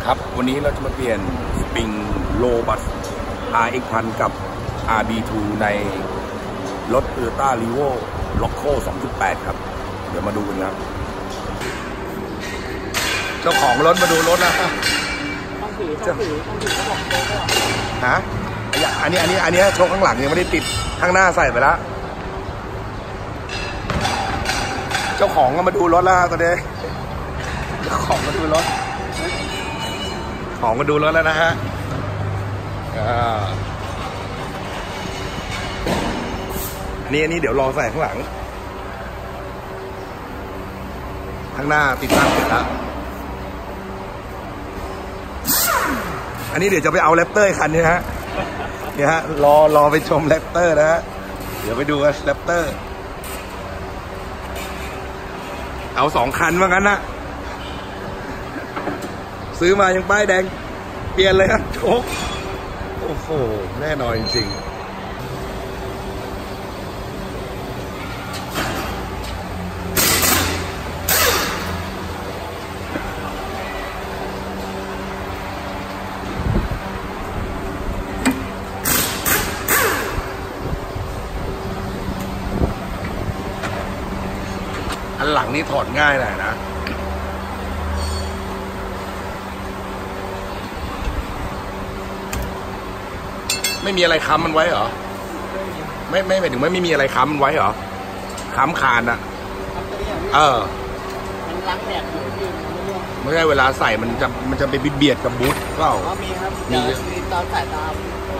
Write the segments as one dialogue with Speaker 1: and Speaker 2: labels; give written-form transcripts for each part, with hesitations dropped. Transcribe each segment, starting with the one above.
Speaker 1: ครับวันนี้เราจะมาเปลี่ยนสปริงโลบัส RX1000 กับ RB2 ในรถ Toyota Revo Loco 2.8 ครับเดี๋ยวมาดูกันครับเจ้าของรถมาดูรถนะ
Speaker 2: ต้องถือเขาบอกโชว์ด้วย
Speaker 1: ฮะอันนี้โชว์ข้างหลังยังไม่ได้ติดข้างหน้าใส่ไปแล้วเจ้าของก็มาดูรถแล้วตอนนี้เจ้าของมาดูรถของมาดูรถแล้วนะฮะอันนี้เดี๋ยวรอใส่ข้างหลังข้างหน้าติดตั้งเสร็จแล้วอันนี้เดี๋ยวจะไปเอาแรปเตอร์คันนี้ฮะเนี่ยฮะรอไปชมแรปเตอร์นะฮะเดี๋ยวไปดูกันแรปเตอร์เอา2 คันว่างั้นนะซื้อมายังป้ายแดงเปลี่ยนเลยครับโชคโอ้โหแน่นอนจริงอันหลังนี่ถอดง่ายหน่อยนะไม่มีอะไรค้ำมันไว้เหรอไม่หมายถึงไม่มีอะไรค้ำมันไว้เหรอค้ำคานอะ
Speaker 2: มันล้างแดดอยู่ที่
Speaker 1: ไม่ใช่เวลาใส่มันจะไปเบียดกับบูทเปล่า
Speaker 2: มีครับมีตอนสายตาม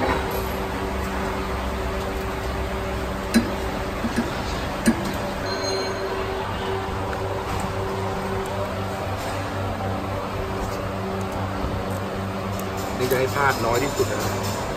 Speaker 1: นี่จะให้พลาดน้อยที่สุดนะ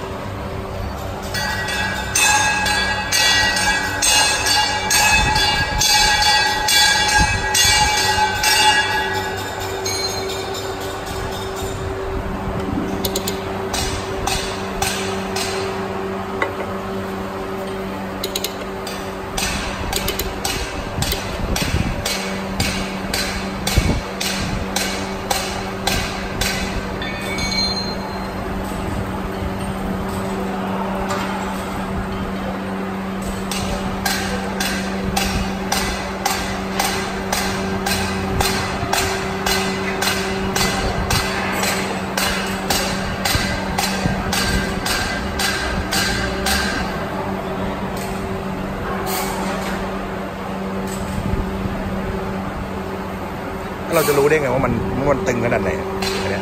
Speaker 1: เราจะรู้ได้ไงว่ามันตึงขนาดไหนอันนี้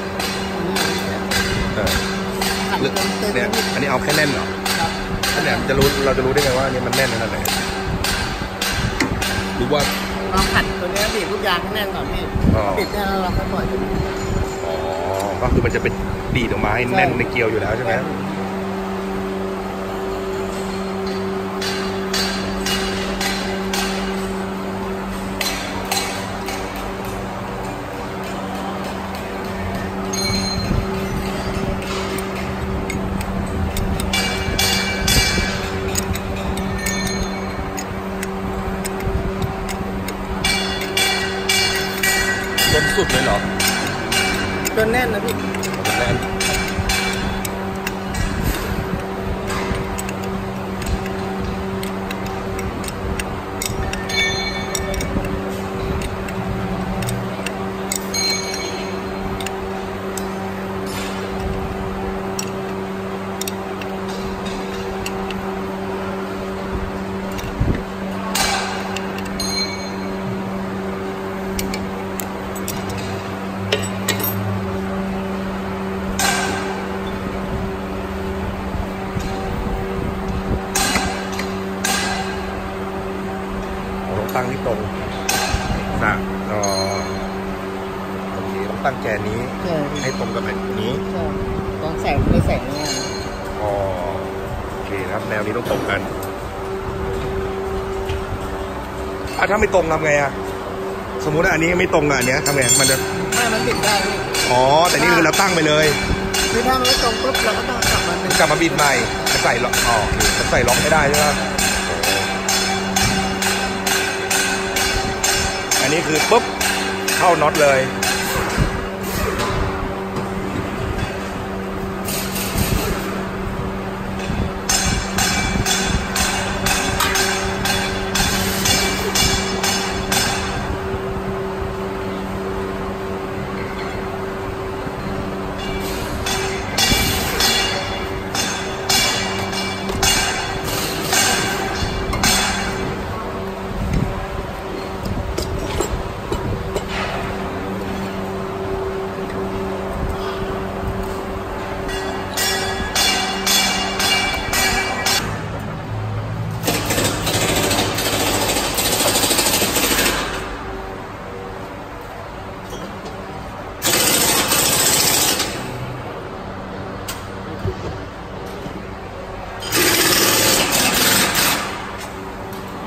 Speaker 1: เนี่ยอันนี้เอาแค่แน่นเหรอถ้าเนี่ยเราจะรู้ได้ไงว่าอันนี้มันแน่นขนาดไหนรู้ว่า
Speaker 2: เราขัดตัวนี้บีบทุกอย่างให้แน่นก่อนพี่ปิดแน่นแล้วเราค่อยปล่อย
Speaker 1: อ๋อก็คือมันจะเป็นดีดออกมาให้แน่นในเกลียวอยู่แล้วใช่ไหมจนสุดเลยเหรอ
Speaker 2: จนแน่นนะพี่
Speaker 1: จนแน่นตั้งที่ตรงนะโอเคต้องตั้งแกนนี้ให้ตรงกับแบบนี้
Speaker 2: ต้องแสงไม่แสงเนี่ย
Speaker 1: อ๋อโอเคครับแนวนี้ต้องตรงกันถ้าไม่ตรงทำไงอะสมมุติว่าอันนี้ไม่ตรงกับอันนี้ทำไงมันจะ
Speaker 2: มันบิดได้
Speaker 1: อ๋อแต่นี่คือเราตั้งไปเลย
Speaker 2: คือถ้ามันไม่ตรงปุ๊บเราก็ต้องกลับมา
Speaker 1: บิดใหม่ใส่ล็อกใส่ล็อกไม่ได้ใช่ไหม อันนี้คือปุ๊บเข้าน็อตเลย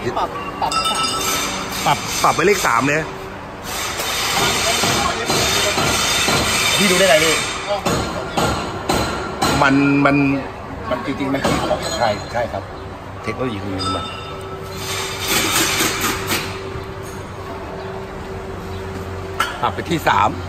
Speaker 2: ปรับ
Speaker 1: ปรับไปเลข 3เลยพี่ดูได้ไงพี่มันจริงๆมันคือของใช่ครับเทคโนโลยีคือมันปรับไปที่ 3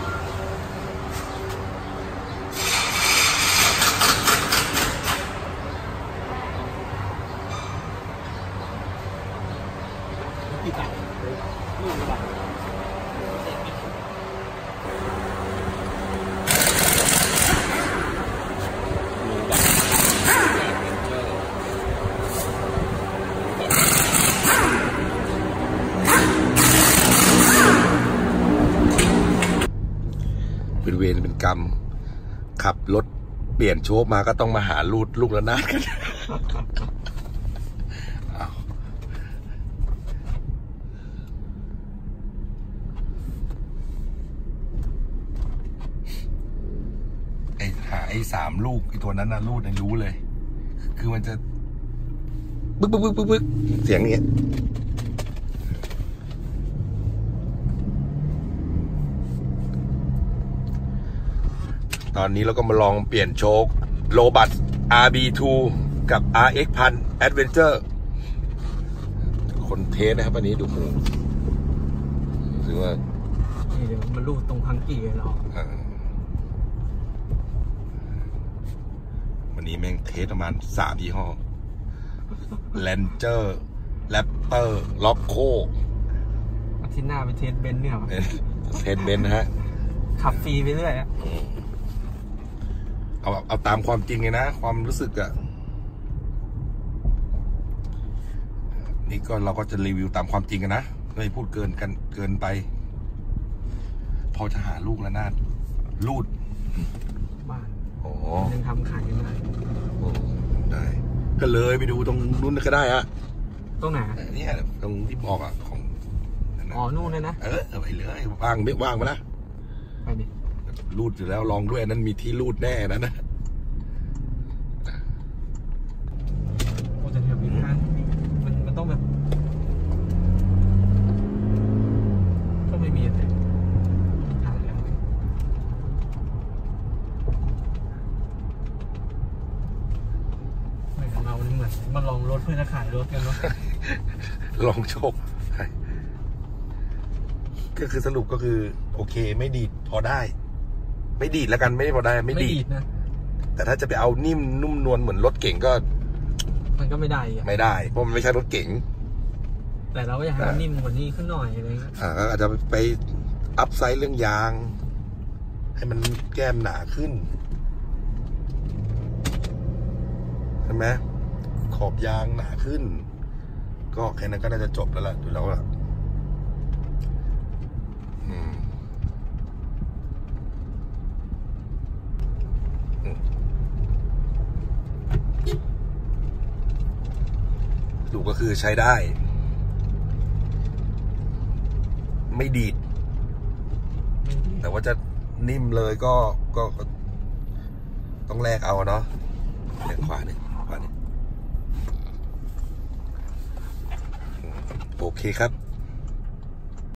Speaker 1: เป็นเวรเป็นกรรมขับรถเปลี่ยนโชคมาก็ต้องมาหาลูกระนาดกันหาไอ้3 ลูกไอ้ตัวนั้นนะรูดให้รู้เลยคือมันจะบึกเสียงอย่างเงี้ยตอนนี้เราก็มาลองเปลี่ยนโชคโรบัส RB2 กับ RX1000 Adventure คนเทสนะครับวันนี้ดูหมูหรือว่า
Speaker 2: เดี๋ยวมันรูดตรงพังกี่เลยหรอ
Speaker 1: วันนี้แม่งเทสประมาณ3 ยี่ห้อ Ranger Raptor Loco
Speaker 2: อาทิตย์หน้าไปเทสเบนซ์เนี่ย
Speaker 1: เทสเบนซ์นะฮะ
Speaker 2: ขับฟรีไปเรื่อย
Speaker 1: เอาตามความจริงเลยนะความรู้สึกอะนี่ก็เราก็จะรีวิวตามความจริงกันนะไม่พูดเกินไปพอจะหาลูกแล้วนาดรูด
Speaker 2: บ้านยังทำขายยังไง
Speaker 1: ได้ก็เลยไปดูตรงนู้นก็ได้อะ
Speaker 2: ตรงไหน
Speaker 1: นี่ตรงที่บอกอะของ
Speaker 2: นู่นเลยนะ
Speaker 1: ไปเลยว่างไม่ว่างมานะ
Speaker 2: ไปดิ
Speaker 1: รูดอยู่แล้วลองด้วยนั้นมีที่รูดแน่นะ
Speaker 2: โอ้แต่แถวนี้มันต้องแบบก็ไม่มีอะไรทางแล้วไม่ของเราเหมือนมาลองรถเพื่อจะขายรถกันเนาะ
Speaker 1: ลองโชคก็คือสรุปก็คือโอเคไม่ดีดพอได้ไม่ดีดแล้วกันไม่ได้พอได้ไม่ดีดนะแต่ถ้าจะไปเอานิ่มนุ่มนวลเหมือนรถเก๋งก็
Speaker 2: มันก็ไม่ได้
Speaker 1: เพราะมันไม่ใช่รถเก๋ง
Speaker 2: แต่เราก็อยากให้มันนิ่มกว่านี้ขึ้นหน่อยอะไรเงี้ย
Speaker 1: อาจจะไปอัพไซด์เรื่องยางให้มันแก้มหนาขึ้นใช่ไหมขอบยางหนาขึ้นก็แค่นั้นก็น่าจะจบแล้วล่ะดูแล้วล่ะดูก็คือใช้ได้ไม่ดีดแต่ว่าจะนิ่มเลยก็ต้องแลกเอาเนาะขวานี่โอเคครับ